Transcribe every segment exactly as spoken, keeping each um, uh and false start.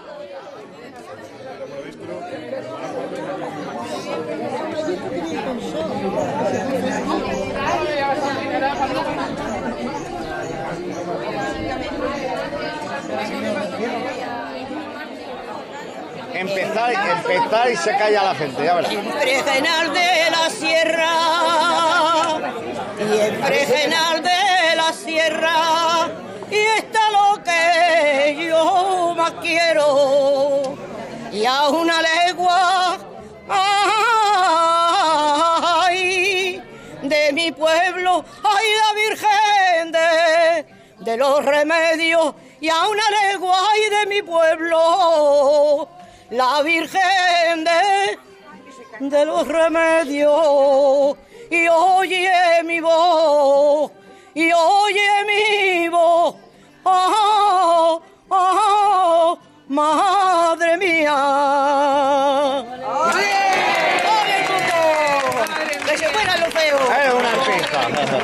Empezar, empezar y se calla la gente, ya verás. En Fregenal de la Sierra, y en Fregenal de la Sierra, y está lo que yo más quiero, y a una legua, ay, de mi pueblo, ay, la Virgen de, de los Remedios, y a una legua, ay, de mi pueblo, la Virgen de, de los Remedios, y oye mi voz, y oye mi voz, oh, oh, madre mía. ¡Que se fueran los feos! Es una artista.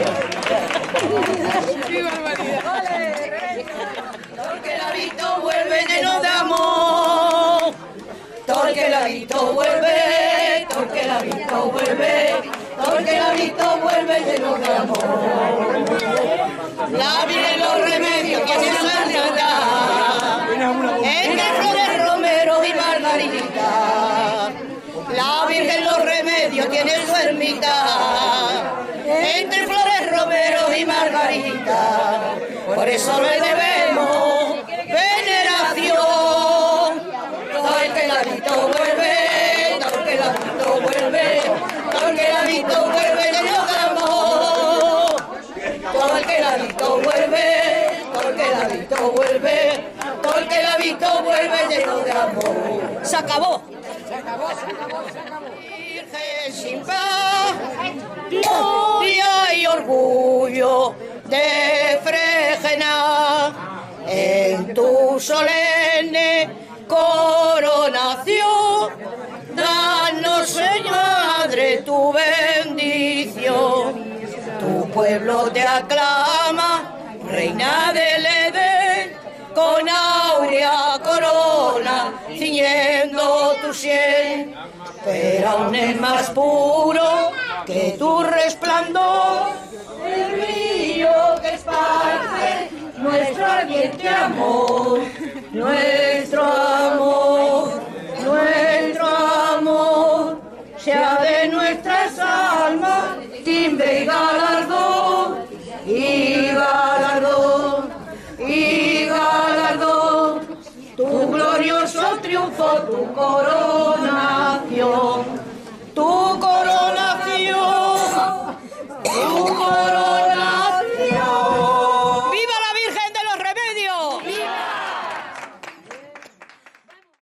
¡Qué barbaridad! Porque la visto vuelve lleno de amor. Porque la visto vuelve, porque la visto vuelve, porque la visto vuelve lleno de amor. La Virgen los Remedios tiene su ermita, entre flores, romero y margarita. La Virgen los Remedios tiene su ermita, entre flores, romero y margarita. Por eso le debemos veneración. Todo el que la ha visto vuelve, todo el que la ha visto vuelve, todo el que la ha visto vuelve lleno de amor. Todo el que la ha visto vuelve, todo el que la ha visto vuelve, todo el que la ha visto vuelve lleno de amor. Se acabó. Se acabó, se acabó, se acabó. Virgen sin paz, gloria y orgullo de Fregena, en tu solemne coronación, danos, Madre, tu bendición. Tu pueblo te aclama, reina del Edén, con áurea corona, ciñendo tu sien. Pero aún es más puro que tu resplandor, el brillo que esparce nuestro ardiente amor, nuestro amor, nuestro amor, sea de nuestras almas timbre y galardón, y galardón, y galardón, tu glorioso triunfo, tu corona.